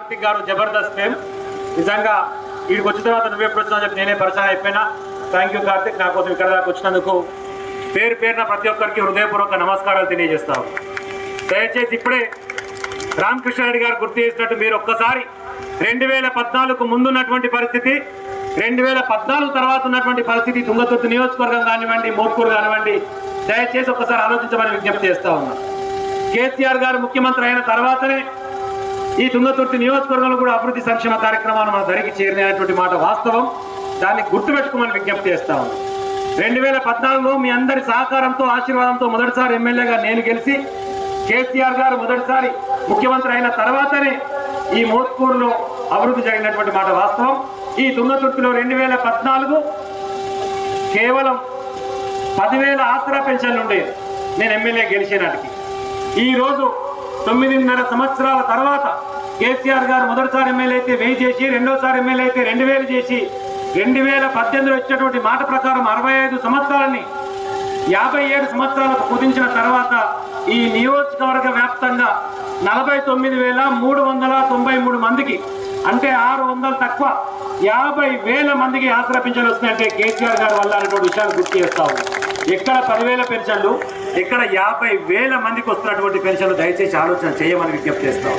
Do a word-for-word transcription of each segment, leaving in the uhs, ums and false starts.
కార్తిక్ గారు జబర్దస్త్ ఫేమ్ నిజంగా వీడికి వచ్చిన తర్వాత నువ్వు ఎప్పుడు వచ్చినా చెప్పి నేనే పరిచయం అయిపోయినా. థ్యాంక్ యూ కార్తిక్, నా కోసం ఇక్కడ దాకా వచ్చినందుకు పేరు పేరున ప్రతి ఒక్కరికి హృదయపూర్వక నమస్కారాలు తెలియజేస్తాను. దయచేసి ఇప్పుడే రామకృష్ణారెడ్డి గారు గుర్తు చేసినట్టు మీరు ఒక్కసారి రెండు వేల పద్నాలుగు ముందున్నటువంటి పరిస్థితి, రెండు వేల పద్నాలుగు తర్వాత ఉన్నటువంటి పరిస్థితి, తుంగతుర్తి నియోజకవర్గం కానివ్వండి, మోత్కూరు కానివ్వండి, దయచేసి ఒక్కసారి ఆలోచించమని విజ్ఞప్తి చేస్తా ఉన్నా. కేసీఆర్ గారు ముఖ్యమంత్రి అయిన తర్వాతనే ఈ తుంగతుర్తి నియోజకవర్గంలో కూడా అభివృద్ధి సంక్షేమ కార్యక్రమాలు మన ధరికి చేరినటువంటి మాట వాస్తవం. దాన్ని గుర్తుపెట్టుకోమని విజ్ఞప్తి చేస్తా ఉన్నాం. రెండు వేల పద్నాలుగులో మీ అందరి సహకారంతో ఆశీర్వాదంతో మొదటిసారి ఎమ్మెల్యేగా నేను గెలిచి కేసీఆర్ గారు మొదటిసారి ముఖ్యమంత్రి అయిన తర్వాతనే ఈ మోత్కూరులో అభివృద్ధి జరిగినటువంటి మాట వాస్తవం. ఈ తుంగతుర్తిలో రెండు వేల పద్నాలుగు కేవలం పదివేల ఆసరా పెన్షన్లు ఉండేది నేను ఎమ్మెల్యే గెలిచేనాటికి. ఈరోజు తొమ్మిదిన్నర సంవత్సరాల తర్వాత కేసీఆర్ గారు మొదటిసారి ఎమ్మెల్యే అయితే వెయ్యి చేసి, రెండోసారి ఎమ్మెల్యే అయితే రెండు వేలు చేసి, రెండు వేల పద్దెనిమిదిలో ఇచ్చినటువంటి మాట ప్రకారం అరవై ఐదు సంవత్సరాలని యాభై ఏడు సంవత్సరాలకు కుదించిన తర్వాత ఈ నియోజకవర్గ వ్యాప్తంగా నలభై తొమ్మిది వేల మూడు వందల తొంభై మూడు మందికి, అంటే ఆరు వందలు తక్కువ యాభై వేల మందికి ఆసరా పెన్షన్లు వస్తున్నాయంటే కేసీఆర్ గారు వల్ల అనేటువంటి విషయాలు గుర్తు చేస్తా ఉన్నాం. ఎక్కడ పదివేల పెన్షన్లు, ఎక్కడ యాభై వేల మందికి వస్తున్నటువంటి పెన్షన్లు, దయచేసి ఆలోచన చేయమని విజ్ఞప్తి చేస్తాం.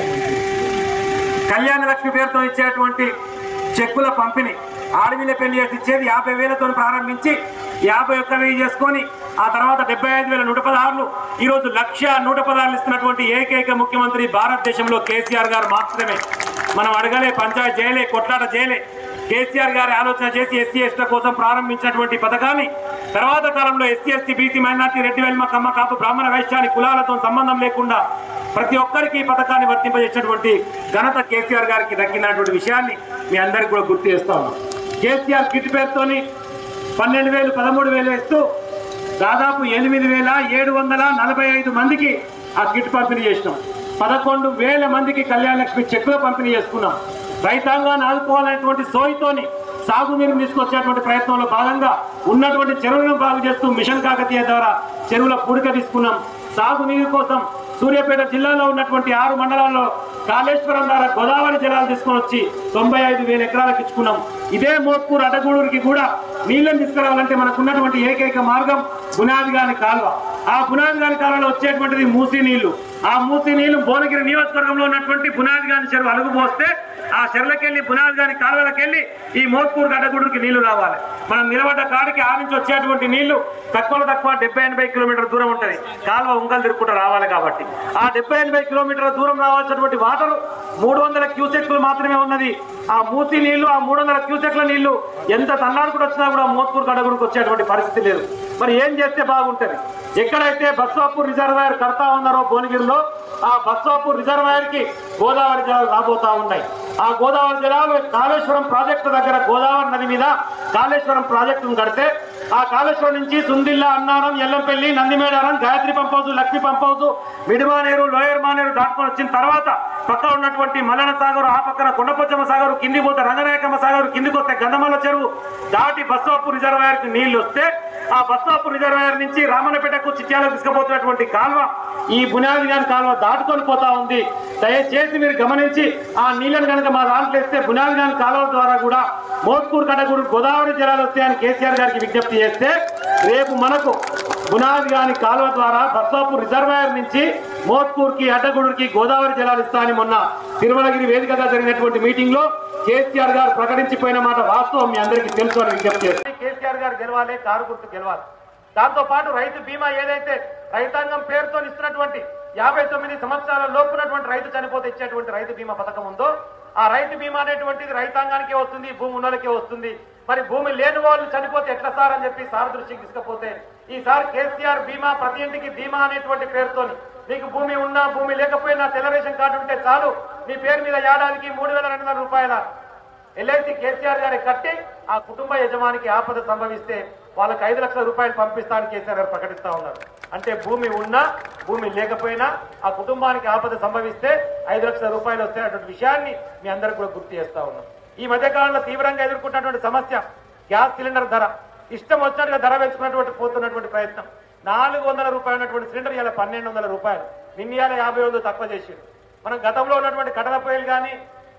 కళ్యాణ లక్ష్మి పేరుతో ఇచ్చేటువంటి చెక్కుల పంపిణీ, ఆడవిల పెళ్లి చేసి ఇచ్చేది యాభై వేలతో ప్రారంభించి యాభై ఒక్క వెయ్యి చేసుకొని ఆ తర్వాత డెబ్బై ఐదు వేల నూట పదహారులు ఈరోజు లక్ష నూట పదహారులు ఇస్తున్నటువంటి ఏకైక ముఖ్యమంత్రి భారతదేశంలో కేసీఆర్ గారు మాత్రమే. మనం అడగలే, పంచాయత్ చేయలే, కొట్లాట చేయలే. కేసీఆర్ గారి ఆలోచన చేసి ఎస్సీ ఎస్టీ కోసం ప్రారంభించినటువంటి పథకాన్ని తర్వాత కాలంలో SC ST BC minority Reddy Velama Kamma Kapu Brahmana వైశ్యాన్ని కులాలతో సంబంధం లేకుండా ప్రతి ఒక్కరికి ఈ పథకాన్ని వర్తింపజేసినటువంటి ఘనత కేసీఆర్ గారికి దక్కినటువంటి విషయాన్ని మీ అందరికీ కూడా గుర్తు చేస్తా ఉన్నాం. కేసీఆర్ కిట్ పేరుతోని పన్నెండు వేలు పదమూడు వేలు ఇస్తూ దాదాపు ఎనిమిది వేల ఏడు వందల నలభై ఐదు మందికి ఆ కిట్ పంపిణీ చేసినాం. పదకొండు వేల మందికి కళ్యాణ లక్ష్మి చెక్కులు పంపిణీ చేసుకున్నాం. రైతాంగాన్ని ఆదుకోవాలనేటువంటి సోయితోని సాగునీరు తీసుకొచ్చేటువంటి ప్రయత్నంలో భాగంగా ఉన్నటువంటి చెరువులను బాగు చేస్తూ మిషన్ కాకతీయ ద్వారా చెరువుల పూడిక తీసుకున్నాం. సాగునీరు కోసం సూర్యాపేట జిల్లాలో ఉన్నటువంటి ఆరు మండలాల్లో కాళేశ్వరం ద్వారా గోదావరి జలాలు తీసుకొని వచ్చి తొంభై ఐదు వేల ఎకరాలకు ఇచ్చుకున్నాం. ఇదే మోత్కూరు అడ్డగూడూరుకి కూడా నీళ్ళని తీసుకురావాలంటే మనకు ఉన్నటువంటి ఏకైక మార్గం బునాదిగాని కాలువ. ఆ బునాదిగాని కాలువలో వచ్చేటువంటిది మూసీ నీళ్లు. ఆ మూసీ నీళ్లు భువనగిరి నియోజకవర్గంలో ఉన్నటువంటి బునాదిగాని చెరువు అలుగు పోస్తే ఆ చెరువులకెళ్ళి బునాదిగాని కాలువలకెళ్ళి ఈ మోత్కూరు అడ్డగూడూరుకి నీళ్లు రావాలి. మనం నిలబడ్డ కాడికి ఆ నుంచి వచ్చేటువంటి నీళ్లు తక్కువలో తక్కువ డెబ్బై ఎనభై కిలోమీటర్ల దూరం ఉంటుంది. కాలువ ఉంగలు తిరుక్కుంటూ రావాలి కాబట్టి ఆ డెబ్బై ఎనభై కిలోమీటర్ల దూరం రావాల్సినటువంటి వాటర్ మూడు వందల క్యూసెక్లు మాత్రమే ఉన్నది. ఆ మూసీ నీళ్లు, ఆ మూడు వందల క్యూసెక్ల నీళ్లు ఎంత తన్నాడుకు వచ్చినా కూడా మోత్కూరు అడ్డగూడూరుకి వచ్చేటువంటి పరిస్థితి లేదు. మరి ఏం చేస్తే బాగుంటుంది? ఎక్కడైతే బస్వాపూర్ రిజర్వాయర్ కడతా ఉన్నారో భువనగిరిలో, ఆ బస్వాపూర్ రిజర్వాయర్ కి గోదావరి జలాలు రాబోతా ఉన్నాయి. ఆ గోదావరి జలాలు కాళేశ్వరం ప్రాజెక్టు దగ్గర గోదావరి నది మీద కాళేశ్వరం ప్రాజెక్టును కడితే ఆ కాళేశ్వరం నుంచి Sundilla, Annaram, Yellampalli, Nandimedaram, Gayatri pump house, Lakshmi pump house, Mid Manair, lower Manair దాటుకొని వచ్చిన తర్వాత పక్కన ఉన్నటువంటి మల్లన సాగర్, ఆ పక్కన కొండపోచమ్మ సాగర్, కింది పోతే రంగనాయకమ్మ సాగర్, కిందికి వస్తే గంధమల్ల చెరువు దాటి బస్వాపూర్ రిజర్వాయర్ కి నీళ్లు వస్తే ఆ బస్వాపూర్ రిజర్వాయర్ నుంచి రామన్నపేటకు చిట్యాలకు తీసుకుపోతున్నటువంటి కాలువ ఈ బునాది గారి కాలువ దాటుకొని పోతా ఉంది. దయచేసి మీరు గమనించి ఆ నీళ్లను కనుక మా దాంట్లో ఇస్తే బునాది గారి కాలువ ద్వారా కూడా మోత్కూరు కడగూరు గోదావరి జలాలు వస్తాయని కేసీఆర్ గారికి విజ్ఞప్తి చేస్తే రేపు మనకు బునాది గారి కాలువ ద్వారా బస్వాపూర్ రిజర్వాయర్ నుంచి మోత్కూరుకి అడ్డగూడూరుకి గోదావరి జలాలు ఇస్తాయని మొన్న తిరుమలగిరి వేదికగా జరిగినటువంటి మీటింగ్ లో కేసీఆర్ గారు ప్రకటించిపోయిన మాట వాస్తవం మీ అందరికీ తెలుసు అని విజ్ఞప్తి చేస్తారు. కేసీఆర్ గారు గెలవాలి, కారు గుర్తు గెలవాలి. దాంతో పాటు రైతు బీమా ఏదైతే రైతాంగం పేరుతో ఇస్తున్నటువంటి యాభై తొమ్మిది సంవత్సరాల లోపున్నటువంటి రైతు చనిపోతే ఇచ్చేటువంటి రైతు బీమా పథకం ఉందో ఆ రైతు బీమా అనేటువంటిది రైతాంగానికే వస్తుంది, భూమి ఉన్నోళ్ళకే వస్తుంది. మరి భూమి లేని వాళ్ళు చనిపోతే ఎట్లా సార్ అని చెప్పి సార్ దృష్టికి తీసుకపోతే ఈసారి కేసీఆర్ బీమా ప్రతి ఇంటికి బీమా అనేటువంటి పేరుతోని మీకు భూమి ఉన్నా భూమి లేకపోయినా తెల్ల రేషన్ కార్డు ఉంటే చాలు మీ పేరు మీద ఏడాదికి మూడు వేల రెండు వందల రూపాయల ఎల్ఐసి కేసీఆర్ గారి కట్టి ఆ కుటుంబ యజమానికి ఆపద సంభవిస్తే వాళ్ళకి ఐదు లక్షల రూపాయలు పంపిస్తానని కేసీఆర్ గారు ప్రకటిస్తా ఉన్నారు. అంటే భూమి ఉన్నా భూమి లేకపోయినా ఆ కుటుంబానికి ఆపద సంభవిస్తే ఐదు లక్షల రూపాయలు వస్తాయన్నటువంటి విషయాన్ని మీ అందరికి కూడా గుర్తు చేస్తా ఉన్నాం. ఈ మధ్యకాలంలో తీవ్రంగా ఎదుర్కొంటున్నటువంటి సమస్య గ్యాస్ సిలిండర్ ధర. ఇష్టం వచ్చినట్టుగా ధర పెంచుకున్నటువంటి పోతున్నటువంటి ప్రయత్నం. నాలుగు వందల రూపాయలు ఉన్నటువంటి సిలిండర్ ఇలా పన్నెండు వందల రూపాయలు నిన్న యాభై వందలు తక్కువ చేసిండు. మనం గతంలో ఉన్నటువంటి కట్టెల పొయ్యిలు కానీ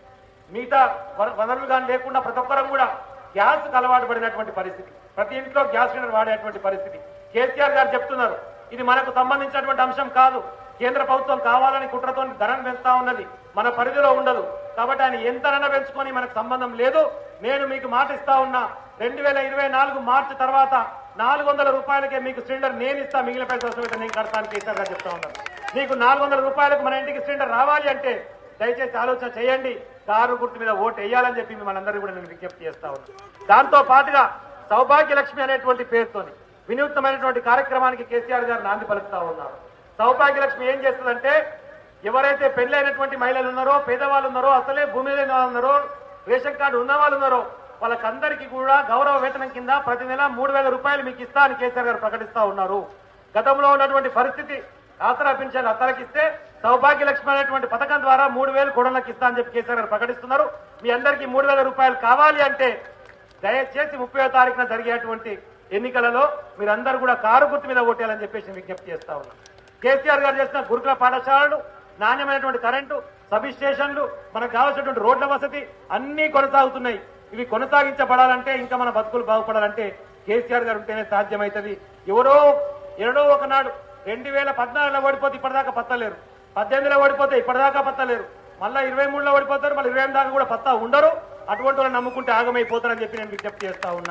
మిగతా వనరులు కానీ లేకుండా ప్రతి ఒక్కరం కూడా గ్యాస్ అలవాటు పడినటువంటి పరిస్థితి, ప్రతి ఇంట్లో గ్యాస్ సిలిండర్ వాడేటువంటి పరిస్థితి. కేసీఆర్ గారు చెప్తున్నారు ఇది మనకు సంబంధించినటువంటి అంశం కాదు, కేంద్ర ప్రభుత్వం కావాలని కుట్రతో ధరను పెంచుతా ఉన్నది, మన పరిధిలో ఉండదు, కాబట్టి ఆయన ఎంతనైనా పెంచుకొని మనకు సంబంధం లేదు. నేను మీకు మాట ఇస్తా ఉన్నా, రెండు వేల ఇరవై నాలుగు మార్చి తర్వాత నాలుగు వందల రూపాయలకే మీకు సిలిండర్ నేను ఇస్తా, మిగిలిన పైసలు అవసరమైతే నేను కడతాను కేసీఆర్ గారు చెప్తా ఉన్నారు. నీకు నాలుగు వందల రూపాయలకు మన ఇంటికి సిలిండర్ రావాలి అంటే దయచేసి ఆలోచన చేయండి, కారు గుర్తు మీద ఓటు వేయాలని చెప్పి మనందరూ కూడా నేను విజ్ఞప్తి చేస్తా ఉన్నాను. దాంతో పాటుగా సౌభాగ్య లక్ష్మి అనేటువంటి పేరుతోని వినూత్నమైనటువంటి కార్యక్రమానికి కేసీఆర్ గారు నాంది పలుకుతా ఉన్నారు. సౌభాగ్య లక్ష్మి ఏం చేస్తుందంటే ఎవరైతే పెళ్లైనటువంటి మహిళలు ఉన్నారో, పేదవాళ్ళు ఉన్నారో, అసలే భూమి లేని వాళ్ళు ఉన్నారో, రేషన్ కార్డు ఉన్న వాళ్ళు ఉన్నారో వాళ్ళకందరికీ కూడా గౌరవ వేతనం కింద ప్రతి నెల మూడు వేల రూపాయలు మీకు ఇస్తా అని కేసీఆర్ గారు ప్రకటిస్తా ఉన్నారు. గతంలో ఉన్నటువంటి పరిస్థితి ఆసరా పింఛన్లు అత్తలకిస్తే సౌభాగ్య లక్ష్మి అనేటువంటి పథకం ద్వారా మూడు వేలు కోడళ్ళకి ఇస్తా అని చెప్పి కేసీఆర్ గారు ప్రకటిస్తున్నారు. మీ అందరికీ మూడు వేల రూపాయలు కావాలి అంటే దయచేసి ముప్పై తారీఖున జరిగేటువంటి ఎన్నికలలో మీరందరూ కూడా కారు గుర్తు మీద ఓటేయాలని చెప్పేసి విజ్ఞప్తి చేస్తా ఉన్నాం. కేసీఆర్ గారు చేసిన గురుకుల పాఠశాలలు, నాణ్యమైనటువంటి కరెంటు, సబ్ స్టేషన్లు, మనకు కావాల్సినటువంటి రోడ్ల వసతి అన్ని కొనసాగుతున్నాయి. ఇవి కొనసాగించబడాలంటే, ఇంకా మన బతుకులు బాగుపడాలంటే కేసీఆర్ గారు ఉంటేనే సాధ్యమవుతుంది. ఎవరో ఎన్నడో ఒకనాడు రెండు వేల పద్నాలుగులో ఓడిపోతే ఇప్పటిదాకా పత్తలేరు, పద్దెనిమిదిలో ఓడిపోతే ఇప్పటిదాకా పత్తలేరు, మళ్ళీ ఇరవై మూడులో ఓడిపోతారు, మళ్ళీ ఇరవై ఎనిమిది దాకా కూడా పత్తా ఉండరు. అటువంటి వాళ్ళని నమ్ముకుంటే ఆగమైపోతారని చెప్పి నేను విజ్ఞప్తి చేస్తా ఉన్నా.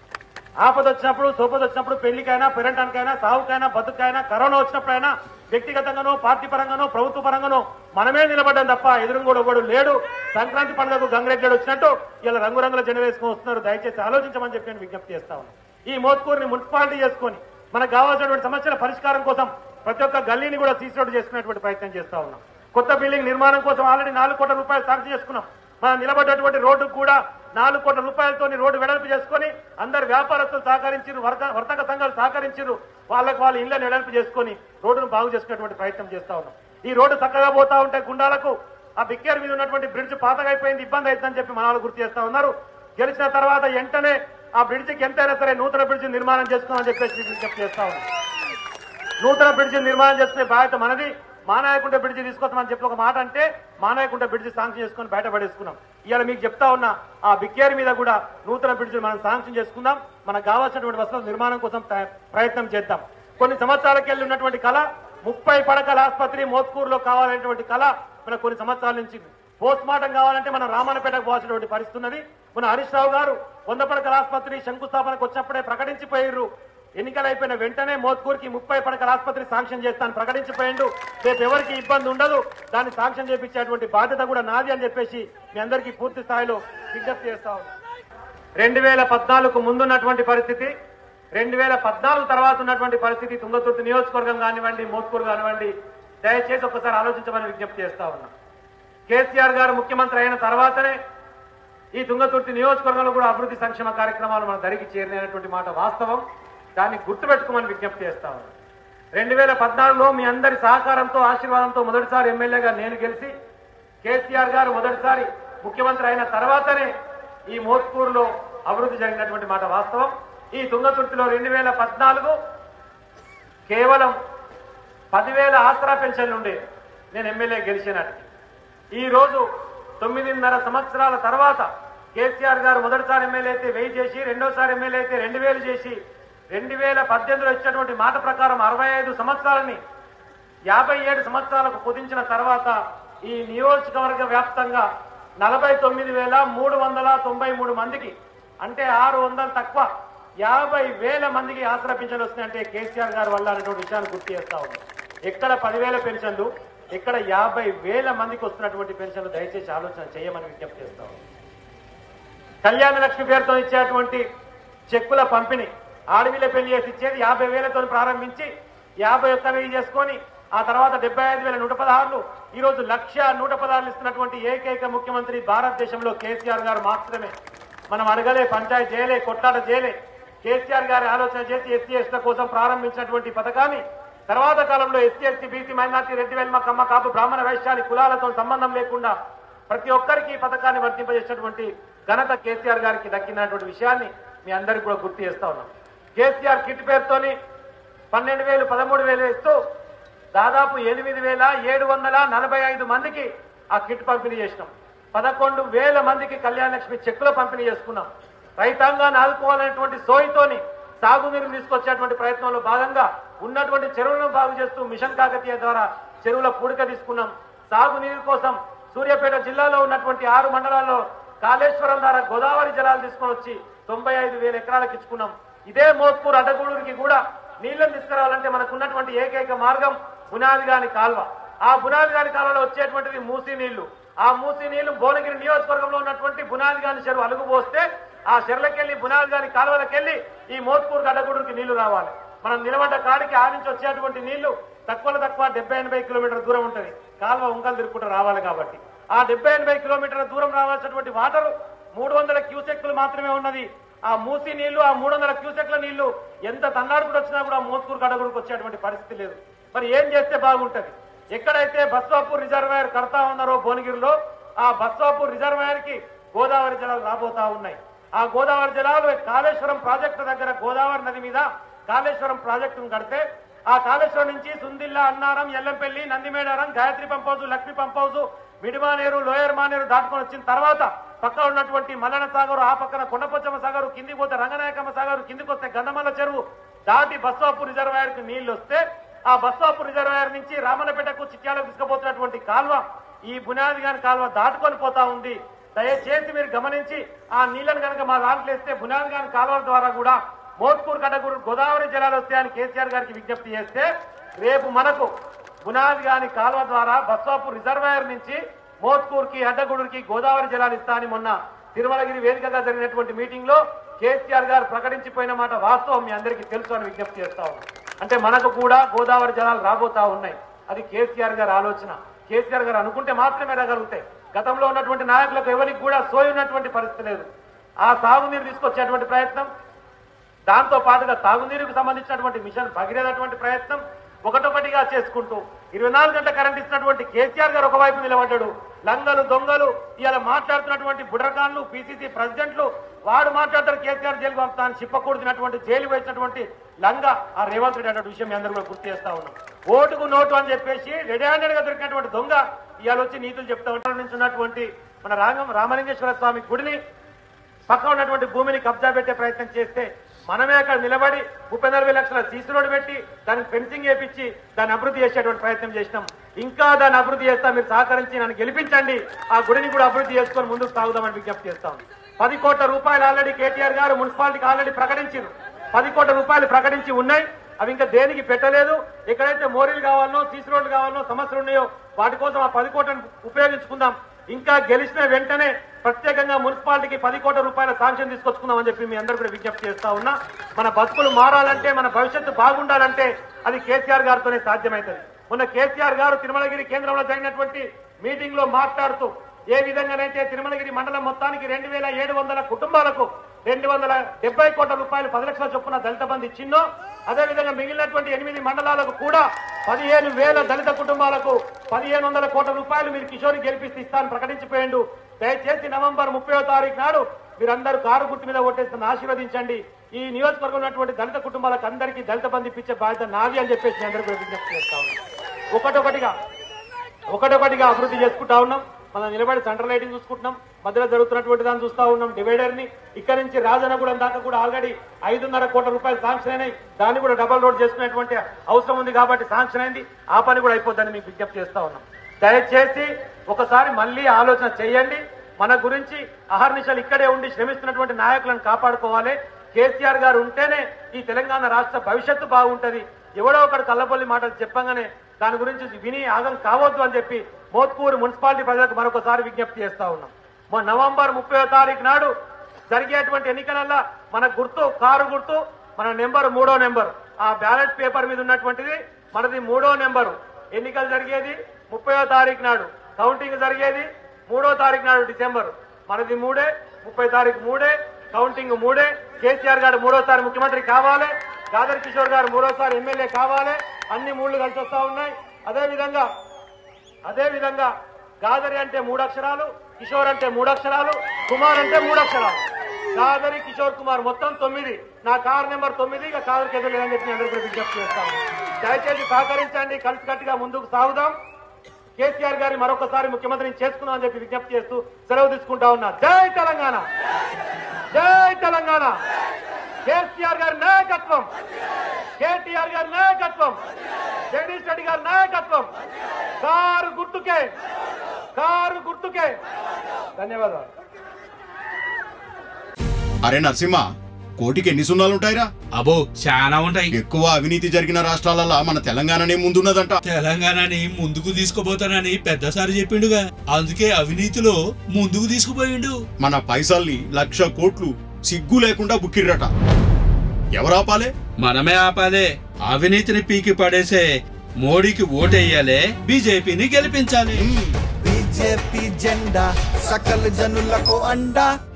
ఆపద వచ్చినప్పుడు, సోపద వచ్చినప్పుడు, పెళ్లికైనా, పెరంటానికైనా, సావుకైనా, బతుకైనా, కరోనా వచ్చినప్పుడైనా వ్యక్తిగతంగానో, పార్టీ పరంగానో, ప్రభుత్వ పరంగానో మనమే నిలబడ్డాం తప్ప ఎదురు కూడా ఎవడు లేడు. సంక్రాంతి పండుగకు గంగరెడ్డి వచ్చినట్టు ఇలా రంగురంగుల జెండా వేసుకుని వస్తున్నారు. దయచేసి ఆలోచించమని చెప్పి నేను విజ్ఞప్తి చేస్తా ఉన్నాను. ఈ మోత్కూరుని మున్సిపాలిటీ చేసుకొని మనకు కావాల్సినటువంటి సమస్యల పరిష్కారం కోసం ప్రతి ఒక్క గల్లీని కూడా సీసీరోడ్ చేసుకునేటువంటి ప్రయత్నం చేస్తా ఉన్నాం. కొత్త బిల్డింగ్ నిర్మాణం కోసం ఆల్రెడీ నాలుగు కోట్ల రూపాయలు సాంక్షన్ చేసుకున్నాం. మనం నిలబడ్డటువంటి రోడ్డుకు కూడా నాలుగు కోట్ల రూపాయలతో రోడ్డు వెడల్పు చేసుకుని అందరు వ్యాపారస్తులు సహకరించారు, వర్తక సంఘాలు సహకరించారు, వాళ్ళకు వాళ్ళ ఇళ్లను వెడల్పు చేసుకుని రోడ్డును బాగు చేసుకునేటువంటి ప్రయత్నం చేస్తా ఉన్నాం. ఈ రోడ్డు చక్కగా పోతా ఉంటే గుండాలకు ఆ బిక్కేర్ మీద ఉన్నటువంటి బ్రిడ్జ్ పాతగా అయిపోయింది, ఇబ్బంది అవుతుందని చెప్పి మన వాళ్ళు గుర్తు చేస్తా ఉన్నారు. గెలిచిన తర్వాత వెంటనే ఆ బ్రిడ్జికి ఎంతైనా సరే నూతన బ్రిడ్జ్ నిర్మాణం చేసుకోమని చెప్పేసి విజ్ఞప్తి చేస్తా ఉన్నాం. నూతన బ్రిడ్జ్ నిర్మాణం చేసుకునే బాధ్యత మనది. మానాయకుంట బ్రిడ్జి తీసుకొస్తామని చెప్పి ఒక మాట అంటే మానాయకుంట బ్రిడ్జి శాంక్షన్ చేసుకుని బయటపడేసుకున్నాం. ఇవాళ మీకు చెప్తా ఉన్నా, ఆ బిక్కేరి మీద కూడా నూతన బ్రిడ్జి మనం శాంక్షన్ చేసుకుందాం. మనకు కావాల్సినటువంటి వసతుల నిర్మాణం కోసం ప్రయత్నం చేద్దాం. కొన్ని సంవత్సరాలకెళ్ళి ఉన్నటువంటి కళ ముప్పై పడకల ఆసుపత్రి మోత్కూరులో కావాలనేటువంటి కళ మన కొన్ని సంవత్సరాల నుంచి పోస్ట్ మార్టం కావాలంటే మనం రామన్నపేటకు పోవాల్సినటువంటి పరిస్థితి ఉన్నది. మన హరీష్ రావు గారు వంద పడకల ఆసుపత్రి శంకుస్థాపనకు వచ్చినప్పుడే ప్రకటించిపోయారు. ఎన్నికలు అయిపోయిన వెంటనే మోత్కూరుకి ముప్పై పడకల ఆసుపత్రి శాంక్షన్ చేస్తాను ప్రకటించిపోయిండు. రేపు ఎవరికి ఇబ్బంది ఉండదు, దాన్ని శాంక్షన్ చేపించేటువంటి బాధ్యత కూడా నాది అని చెప్పేసి మీ అందరికీ పూర్తి స్థాయిలో విజ్ఞప్తి చేస్తా ఉన్నాం. రెండు వేల పద్నాలుగు ముందున్నటువంటి పరిస్థితి, రెండు వేల పద్నాలుగు తర్వాత ఉన్నటువంటి పరిస్థితి, తుంగతుర్తి నియోజకవర్గం కానివ్వండి, మోత్కూరు కానివ్వండి, దయచేసి ఒక్కసారి ఆలోచించమని విజ్ఞప్తి చేస్తా ఉన్నాం. కేసీఆర్ గారు ముఖ్యమంత్రి అయిన తర్వాతనే ఈ తుంగతుర్తి నియోజకవర్గంలో కూడా అభివృద్ధి సంక్షేమ కార్యక్రమాలు మన దరికి చేరినటువంటి మాట వాస్తవం. దాన్ని గుర్తుపెట్టుకోమని విజ్ఞప్తి చేస్తా ఉన్నాం. రెండు వేల పద్నాలుగులో మీ అందరి సహకారంతో, ఆశీర్వాదంతో మొదటిసారి ఎమ్మెల్యేగా నేను గెలిచి కేసీఆర్ గారు మొదటిసారి ముఖ్యమంత్రి అయిన తర్వాతనే ఈ మోత్కూరులో అభివృద్ధి జరిగినటువంటి మాట వాస్తవం. ఈ తుంగతుర్తిలో రెండు వేల పద్నాలుగు కేవలం పదివేల ఆసరా పెన్షన్లు ఉండే నేను ఎమ్మెల్యే గెలిచినట్టు. ఈ రోజు తొమ్మిదిన్నర సంవత్సరాల తర్వాత కేసీఆర్ గారు మొదటిసారి ఎమ్మెల్యే అయితే వెయ్యి చేసి, రెండోసారి ఎమ్మెల్యే అయితే రెండు వేలు చేసి, రెండు వేల పద్దెనిమిదిలో ఇచ్చినటువంటి మాట ప్రకారం అరవై ఐదు సంవత్సరాలని యాభై ఏడు సంవత్సరాలకు కుదించిన తర్వాత ఈ నియోజకవర్గ వ్యాప్తంగా నలభై తొమ్మిది వేల మూడు వందల తొంభై మూడు మందికి, అంటే ఆరు వందలు తక్కువ యాభై వేల మందికి ఆసరా పెన్షన్లు వస్తున్నాయంటే కేసీఆర్ గారు వల్ల అనేటువంటి విషయాన్ని గుర్తు చేస్తా ఉన్నాం. ఎక్కడ పదివేల పెన్షన్లు, ఇక్కడ యాభై వేల మందికి వస్తున్నటువంటి పెన్షన్లు దయచేసి ఆలోచన చేయమని విజ్ఞప్తి చేస్తా ఉన్నాం. కళ్యాణ లక్ష్మి పేరుతో ఇచ్చేటువంటి చెక్కుల పంపిణీ, ఆడవిల పెళ్లి చేసి ఇచ్చేది యాభై వేలతో ప్రారంభించి యాభై ఒక్క వెయ్యి చేసుకొని ఆ తర్వాత డెబ్బై ఐదు వేల నూట పదహారులు ఈ రోజు లక్ష నూట పదహారులు ఇస్తున్నటువంటి ఏకైక ముఖ్యమంత్రి భారతదేశంలో కేసీఆర్ గారు మాత్రమే. మనం అడగలే, పంచాయతీ చేయలే, కొట్లాట చేయలే. కేసీఆర్ గారి ఆలోచన చేసి ఎస్సీ ఎస్టీల కోసం ప్రారంభించినటువంటి పథకాన్ని తర్వాత కాలంలో SC ST BC minority Reddy Velama Kamma Kapu Brahmana వైశ్యాలి కులాలతో సంబంధం లేకుండా ప్రతి ఒక్కరికి ఈ పథకాన్ని వర్తింపజేసినటువంటి ఘనత కేసీఆర్ గారికి దక్కినటువంటి విషయాన్ని మీ అందరికీ కూడా గుర్తు చేస్తా ఉన్నాం. కేసీఆర్ కిట్ పేరుతోని పన్నెండు వేలు పదమూడు వేలు ఇస్తూ దాదాపు ఎనిమిది వేల ఏడు వందల నలభై ఐదు మందికి ఆ కిట్ పంపిణీ చేసినాం. పదకొండు వేల మందికి కళ్యాణ లక్ష్మి చెక్కుల పంపిణీ చేసుకున్నాం. రైతాంగాన్ని ఆదుకోవాలనేటువంటి సోయితోని సాగునీరు తీసుకొచ్చేటువంటి ప్రయత్నంలో భాగంగా ఉన్నటువంటి చెరువులను బాగు చేస్తూ మిషన్ కాకతీయ ద్వారా చెరువుల పూడిక తీసుకున్నాం. సాగునీరు కోసం సూర్యాపేట జిల్లాలో ఉన్నటువంటి ఆరు మండలాల్లో కాళేశ్వరం ద్వారా గోదావరి జలాలు తీసుకొని వచ్చి తొంభై ఐదు వేల ఎకరాలకు ఇచ్చుకున్నాం. ఇదే మోత్పూర్ అడ్డగూడూరికి కూడా నీళ్లను తీసుకురావాలంటే మనకు ఉన్నటువంటి ఏకైక మార్గం బునాదిగాని కాల్వ. ఆ బునాదిగాని కాల్వలో వచ్చేటువంటిది మూసీ నీళ్లు. ఆ మూసీ నీళ్లు భువనగిరి నియోజకవర్గంలో ఉన్నటువంటి బునాదిగాని చెరువు అలుగు పోస్తే ఆ చెరువులకెళ్లి బునాదిగాని కాలువలకెళ్లి ఈ మోత్పూర్ అడ్డగూడూరికి నీళ్లు రావాలి. మనం నిలబడ్డ కాడికి ఆ నుంచి వచ్చేటువంటి నీళ్లు తక్కువలో తక్కువ డెబ్బై ఎనభై కిలోమీటర్ల దూరం ఉంటుంది. కాలువ ఉంకలు తిరుక్కుంటూ రావాలి కాబట్టి ఆ డెబ్బై ఎనభై కిలోమీటర్ల దూరం రావాల్సినటువంటి వాటర్ మూడు వందల క్యూసెక్లు మాత్రమే ఉన్నది. ఆ మూసీ నీళ్లు ఆ మూడు వందల క్యూసెక్ల నీళ్లు ఎంత తన్నాడుకు వచ్చినా కూడా మోత్పూర్ గడగుడికి వచ్చేటువంటి పరిస్థితి లేదు. మరి ఏం చేస్తే బాగుంటది? ఎక్కడైతే బస్వాపూర్ రిజర్వాయర్ కడతా ఉన్నారో భువనగిరిలో ఆ బస్వాపూర్ రిజర్వాయర్ కి గోదావరి జలాలు రాబోతా ఉన్నాయి. ఆ గోదావరి జలాలు కాళేశ్వరం ప్రాజెక్టు దగ్గర గోదావరి నది మీద కాళేశ్వరం ప్రాజెక్టును కడితే ఆ కాళేశ్వరం నుంచి Sundilla, Annaram, Yellampalli, Nandimedaram, Gayatri pump house, Lakshmi pump house, Mid Manair, lower Manair దాటుకొని వచ్చిన తర్వాత పక్కన ఉన్నటువంటి మల్లన సాగరు, ఆ పక్కన కొండపోచమ్మ సాగరు, కిందికి పోతే రంగనాయకమ్మ సాగరు, కిందికి వస్తే గంధమల్ల చెరువు దాటి బస్వాపూర్ రిజర్వాయర్ కు నీళ్లు వస్తే ఆ బస్వాపూర్ రిజర్వాయర్ నుంచి రామన్నపేటకు చిట్యాలకు తీసుకుపోతున్నటువంటి కాల్వ ఈ బునాదిగాని కాల్వ దాటుకొని పోతా ఉంది. దయచేసి మీరు గమనించి ఆ నీళ్లను కనుక మా దాంట్లో వేస్తే బునాదిగాని కాల్వ ద్వారా కూడా మోత్పూర్ కటగూరు గోదావరి జలాలు వస్తాయని కేసీఆర్ గారికి విజ్ఞప్తి చేస్తే రేపు మనకు బునాదిగాని కాల్వ ద్వారా బస్వాపూర్ రిజర్వాయర్ నుంచి మోత్పూర్ కి అడ్డగూడూరుకి గోదావరి జలాలు ఇస్తా అని మొన్న తిరుమలగిరి వేదికగా జరిగినటువంటి మీటింగ్ లో కేసీఆర్ గారు ప్రకటించిపోయిన మాట వాస్తవం మీ అందరికీ తెలుసు అని విజ్ఞప్తి చేస్తా ఉన్నాం. అంటే మనకు కూడా గోదావరి జలాలు రాబోతా ఉన్నాయి. అది కేసీఆర్ గారి ఆలోచన. కేసీఆర్ గారు అనుకుంటే మాత్రమే రాగలుగుతాయి. గతంలో ఉన్నటువంటి నాయకులకు ఎవరికి కూడా సోయి ఉన్నటువంటి పరిస్థితి లేదు. ఆ సాగునీరు తీసుకొచ్చేటువంటి ప్రయత్నం, దాంతో పాటుగా తాగునీరుకు సంబంధించినటువంటి మిషన్ భగీరథటువంటి ప్రయత్నం ఒకటొకటిగా చేసుకుంటూ ఇరవై నాలుగు గంటల కరెంట్ ఇస్తున్నటువంటి కేసీఆర్ గారు ఒకవైపు నిలబడ్డాడు. లంగలు దొంగలు ఇలా మాట్లాడుతున్నటువంటి బుడ్రకాన్లు, పిసిసి ప్రెసిడెంట్లు వాడు మాట్లాడతారు కేసీఆర్ జైలు పంపుతాను చిప్పకూడుతున్నటువంటి జైలు వేసినటువంటి లంగా ఆ రేవంత్ రెడ్డి అనే విషయం మీ అందరూ కూడా గుర్తు చేస్తా ఉన్నాం. ఓటుకు నోటు అని చెప్పేసి రెడీ హ్యాండెడ్ గా దొరికినటువంటి దొంగ ఇవాళ వచ్చి నీతులు చెప్తా ఉంటారు. నుంచి ఉన్నటువంటి మన రాంగం రామలింగేశ్వర స్వామి గుడిని పక్క ఉన్నటువంటి భూమిని కబ్జా పెట్టే ప్రయత్నం చేస్తే మనమే అక్కడ నిలబడి ముప్పై నలభై లక్షల సీసీ రోడ్డు పెట్టి దానికి ఫెన్సింగ్ వేపించి దాన్ని అభివృద్ధి చేసేటువంటి ప్రయత్నం చేసినాం. ఇంకా దాన్ని అభివృద్ధి చేస్తా, మీరు సహకరించి నన్ను గెలిపించండి, ఆ గుడిని కూడా అభివృద్ధి చేసుకొని ముందుకు సాగుదామని విజ్ఞప్తి చేస్తాం. పది కోట్ల రూపాయలు ఆల్రెడీ కేటీఆర్ గారు మున్సిపాలిటీకి ఆల్రెడీ ప్రకటించారు. పది కోట్ల రూపాయలు ప్రకటించి ఉన్నాయి. అవి ఇంకా దేనికి పెట్టలేదు. ఎక్కడైతే మోరీలు కావాలనో సీసీ రోడ్లు కావాలనో సమస్యలు ఉన్నాయో వాటి కోసం ఆ పది కోట్లను ఉపయోగించుకుందాం. ఇంకా గెలిచిన వెంటనే ప్రత్యేకంగా మున్సిపాలిటీకి పది కోట్ల రూపాయల శాంక్షన్ తీసుకొచ్చుకుందామని చెప్పి మీ అందరూ కూడా విజ్ఞప్తి చేస్తా ఉన్నా. మన బతుకులు మారాలంటే, మన భవిష్యత్తు బాగుండాలంటే అది కేసీఆర్ గారితోనే సాధ్యమవుతుంది. మొన్న కేసీఆర్ గారు తిరుమలగిరి కేంద్రంలో జరిగినటువంటి మీటింగ్ లో మాట్లాడుతూ ఏ విధంగానైతే తిరుమలగిరి మండలం మొత్తానికి రెండు వేల ఏడు వందల కుటుంబాలకు రెండు వందల డెబ్బై కోట్ల రూపాయలు పది లక్షల చొప్పున దళిత బంధు ఇచ్చిందో అదేవిధంగా మిగిలినటువంటి ఎనిమిది మండలాలకు కూడా పదిహేను వేల దళిత కుటుంబాలకు పదిహేను వందల కోట్ల రూపాయలు మీరు కిషోర్ గెలిపిస్తే ఇస్తానని ప్రకటించిపోయిండు. దయచేసి నవంబర్ ముప్పై తారీఖు నాడు మీరందరూ కారు గుర్తు మీద ఓటేస్తున్న ఆశీర్వదించండి. ఈ నియోజకవర్గంలో ఉన్నటువంటి దళిత కుటుంబాలకు అందరికీ దళిత బంధు ఇప్పించే బాధ్యత నాది అని చెప్పేసి మీ అందరూ కూడా విజ్ఞప్తి చేస్తా ఉన్నాం. ఒకటొకటిగా ఒకటొకటిగా అభివృద్ధి చేసుకుంటా ఉన్నాం. మనం నిలబడి సెంట్రల్ లైటింగ్ చూసుకుంటున్నాం. మధ్యలో జరుగుతున్నటువంటి దాన్ని చూస్తా ఉన్నాం. డివైడర్ ని ఇక్కడి నుంచి రాజనగూడెం దాకా కూడా ఆల్రెడీ ఐదున్నర కోట్ల రూపాయలు శాంక్షన్ అయినాయి. దాన్ని కూడా డబల్ రోడ్ చేసుకునేటువంటి అవసరం ఉంది కాబట్టి శాంక్షన్ అయింది. ఆ పని కూడా అయిపోద్దని మీకు విజ్ఞప్తి చేస్తా ఉన్నాం. దయచేసి ఒకసారి మళ్ళీ ఆలోచన చేయండి. మన గురించి అహర్నిశలు ఇక్కడే ఉండి శ్రమిస్తున్నటువంటి నాయకులను కాపాడుకోవాలి. కేసీఆర్ గారు ఉంటేనే ఈ తెలంగాణ రాష్ట్ర భవిష్యత్తు బాగుంటది. ఎవడో ఒకటి కల్లబొల్లి మాటలు చెప్పంగానే దాని గురించి విని ఆగం కావద్దు అని చెప్పి మోత్కూరు మున్సిపాలిటీ ప్రజలకు మరొకసారి విజ్ఞప్తి చేస్తా ఉన్నాం. మన నవంబర్ ముప్పై తారీఖు నాడు జరిగేటువంటి ఎన్నికలల్లో మన గుర్తు కారు గుర్తు, మన నెంబర్ మూడో నెంబర్. ఆ బ్యాలెట్ పేపర్ మీద ఉన్నటువంటిది మనది మూడో నెంబరు. ఎన్నికలు జరిగేది ముప్పై తారీఖు నాడు, కౌంటింగ్ జరిగేది మూడో తారీఖు నాడు డిసెంబర్. మనది మూడే, ముప్పై తారీఖు మూడే, కౌంటింగ్ మూడే. కేసీఆర్ గారు మూడోసారి ముఖ్యమంత్రి కావాలి, గాదర్ కిషోర్ గారు మూడోసారి ఎమ్మెల్యే కావాలి. అన్ని మూళ్లు కలిసి వస్తా ఉన్నాయి. అదేవిధంగా అదేవిధంగా గాదరి అంటే మూడు అక్షరాలు, కిషోర్ అంటే మూడు అక్షరాలు, కుమార్ అంటే మూడు అక్షరాలు. గాదరి కిషోర్ కుమార్ మొత్తం తొమ్మిది. నా కార్ నెంబర్ తొమ్మిది. ఇక కారుకి ఎదురులేదని చెప్పి అందరూ కూడా విజ్ఞప్తి చేస్తాము. దయచేసి సహకరించండి, కలిసికట్టుగా ముందుకు సాగుదాం. కేసీఆర్ గారి మరొకసారి ముఖ్యమంత్రిని చేసుకుందాం అని చెప్పి విజ్ఞప్తి చేస్తూ సెలవు తీసుకుంటా ఉన్నా. జై తెలంగాణ, జై తెలంగాణ. కేసీఆర్ గారి నాయకత్వం, కేటీఆర్ గారి నాయకత్వం, జగదీష్ రెడ్డి గారి నాయకత్వం, కారు గుర్తుకే, కారు గుర్తుకే. ధన్యవాదాలు. అరే నరసింహ, కోటికి ఎన్ని సున్నాలుంటాయిరా? అబో చాలా ఉంటాయి. ఎక్కువ అవినీతి జరిగిన రాష్ట్రాలలో మన తెలంగాణనే ముందున్నదంట. తెలంగాణని ముందుకు తీసుకుపోతానని పెద్దసారి చెప్పిండుగా, అందుకే అవినీతిలో ముందుకు తీసుకుపోయిండు. మన పైసల్ని లక్ష కోట్లు సిగ్గు లేకుండా బుక్కిర్రట. ఎవరాపాలే? మనమే ఆపాలే. అవినీతిని పీకి పడేసే మోడీకి ఓటేయాలి, బీజేపీని గెలిపించాలి. బీజేపీ జెండా సకల జనులకు అండా.